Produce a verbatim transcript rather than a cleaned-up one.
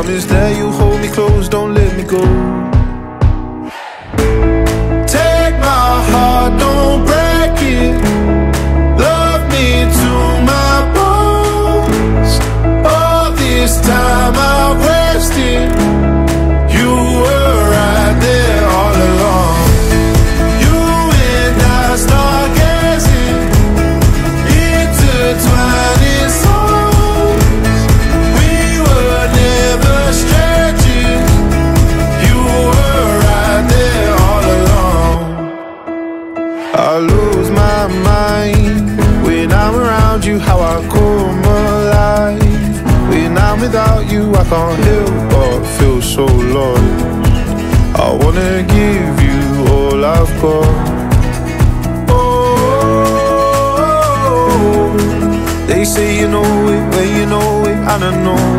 promise that you'll hold me close, don't let me go. Take my heart, don't break it. Love me to my bones. All this time I've wasted, you were right there all along. You and I stargazing, intertwining souls. We were never strangers. You were right there all along. I lose my mind when I'm around you, how I come alive. When I'm without you, I can't help but feel so lost. I wanna give you all I've got. Oh, they say you know it when you know it, and I know